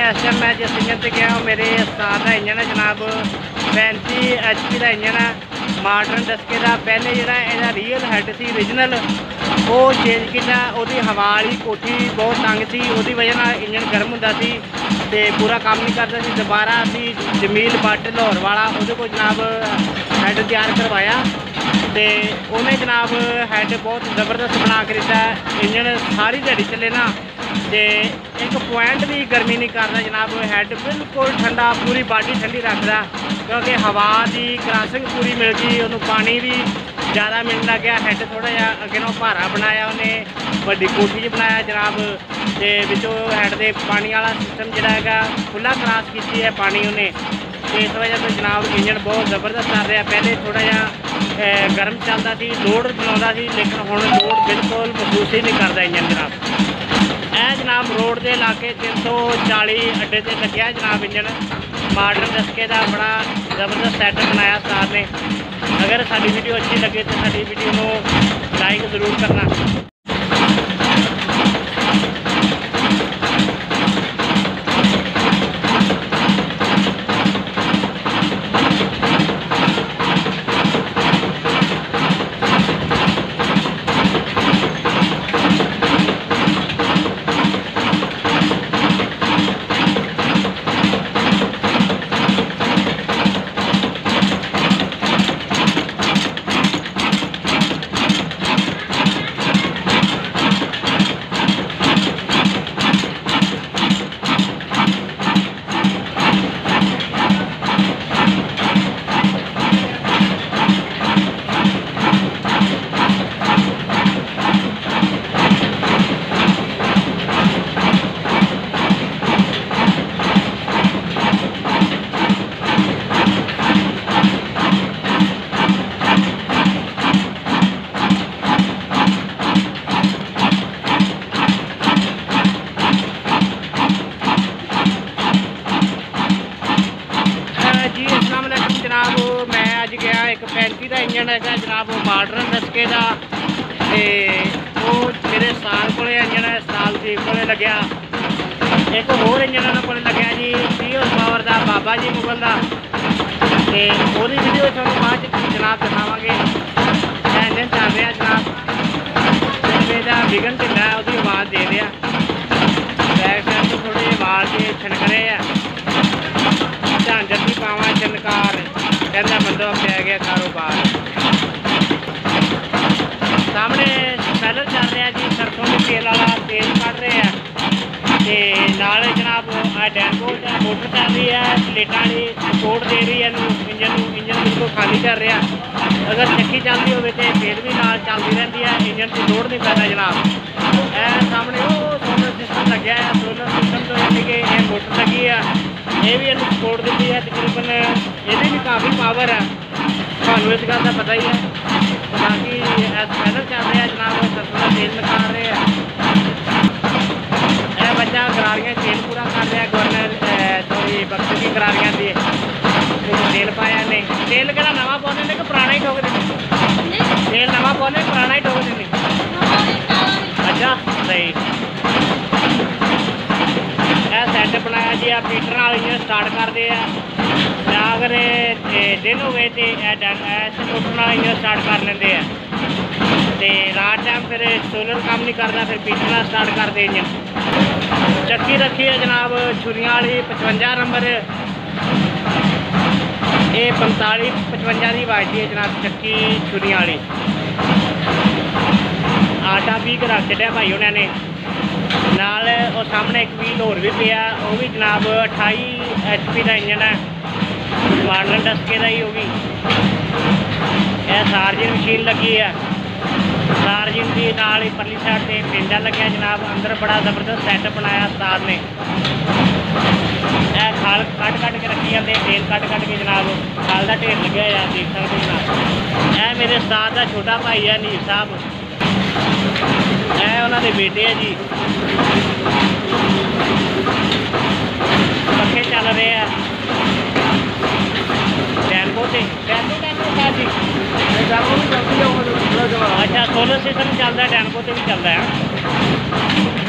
इस टाइम मैं जिस इंजन से गया मेरे उस्ताद का इंजन है जनाब 35 HP का इंजन है मॉडर्न डस्के का। पहले जो रियल हैड सी ओरिजिनल वो चेंज किया, उसकी हवा वाली कोठी बहुत तंग सी, उसकी वजह इंजन गर्म होंदा सी ते पूरा काम नहीं करता सी। दोबारा असी जमील बट लाहौर वाला वो को जनाब हैड तैयार करवाया तो उन्हें जनाब हैड बहुत ज़बरदस्त बना के दिता। इंजन सारी दिहाड़ी चले ना तो एक पॉइंट भी गर्मी नहीं करता जनाब। हैड बिल्कुल ठंडा, पूरी बॉडी ठंडी रखता क्योंकि हवा की क्रॉसिंग पूरी मिल गई, उन्होंने पानी भी ज़्यादा मिलने लग गया। हैड थोड़ा जहा अगे ना भारा बनाया, उन्हें वड्डी कोठी च बनाया जनाब। तो विचों हैड के पानी वाला सिस्टम जोड़ा है खुला क्रॉस की है पानी उन्हें, तो इस वजह से जनाब इंजन बहुत ज़बरदस्त चल रहा। पहले थोड़ा जहा गर्म चलता सी, लोड बनाता सी, लेकिन हुण लोड बिल्कुल महसूस ही नहीं करता इंजन जनाब। यह जनाब रोड के इलाके 340 अड्डे से लग्या जनाब इंजन मॉडर्न डस्के का। बड़ा ज़बरदस्त सैटअप बनाया उस्ताद ने। अगर साडी वीडियो अच्छी लगे तो साडी वीडियो को लाइक ज़रूर करना। जनाब मैं अज गया एक 35 का इंजन है जनाब मॉडर्न डस्के का, तो वो मेरे साल को इंजन है, साल जी को लग्या। एक होर इंजन उन्होंने को लग्या जी 30 हॉर्स पावर का बाबा जी मुगल का, तो वो वीडियो थोड़ा बाद जनाब दिखावे। इंजन चल रहा जनाब, विगन ढिला है उसकी आवाज़ दे रहा, बैक साइड तो थोड़े आवाज़ के छनक रहे हैं। झांझर की पावा चनकार कहना बंदो पै गया कारोबार। सामने स्पैलर चल रहा जी, सरसों के तेल वाला तेल कट रहे हैं, तो नाल जनाब डैनबोर्ड मोटर चल रही है, प्लेटा वाली सपोर्ट दे रही है इंजन बिल्कुल खाली कर रहा। अगर चक्की चलती हो तो फिर भी नाल चलती रहती है, इंजन की लोड नहीं पैदा जनाब। सामने वो सोलर सिस्टम लग्या है, सोलर सिस्टम तो यानी कि ये मोटर लगी है, ये भी इन्हें सपोर्ट दी है तकरीबन, ये भी काफ़ी पावर है, थानू इस गल का पता ही है। बाकी स्पैलर चल रहा है जनाब, सरसों का तेल निकाल रहे हैं। यह बच्चा गरारियाँ तेल पूरा कर रहा है, गवर्नर थोड़ी बक्स की गरारियाँ दी तेल पाया नहीं। तेल कहना नवा पाने ने कि पुराना ही ठोक देने? तेल नवा पाने पुराना ही ठोक देने? अच्छा सही। सैट बनाया जी, आप मीटर नाल इंजन स्टार्ट करते हैं, या अगर दिन हो गए तो मोटर नाल इंजन स्टार्ट कर लेंगे हैं, तो रात टाइम फिर सोलर काम नहीं करता, फिर पीटर नाल स्टार्ट करते इंजन। चक्की रखी है जनाब छुरियां वाली 55 नंबर, ये 45-55 की वाजती है जनाब चक्की छुरियां वाली। आटा भी रख छड्या भाई उन्होंने नाल, और सामने एक व्हील होर भी पिया, वो भी जनाब 28 HP का इंजन है, मॉडर्न डस्के का ही होगी। यह सार्जिन मशीन लगी है, सार्जिन की नाल ही परली साइड से पेंडा लग्या जनाब। अंदर बड़ा ज़बरदस्त सैटअप बनाया उस्ताद ने। यह खाल कट के रखी जाते, तेल कट के जनाब खाल का ढेर लगे हुआ देख सकते जनाब। यह मेरे उस्ताद का छोटा भाई है नीर साहब, यह उन्होंने बेटे है जी। पखे चल रहे हैं डैनको से, जी अच्छा सोलर सिस्टम चलता है, डैनको से भी चलता है।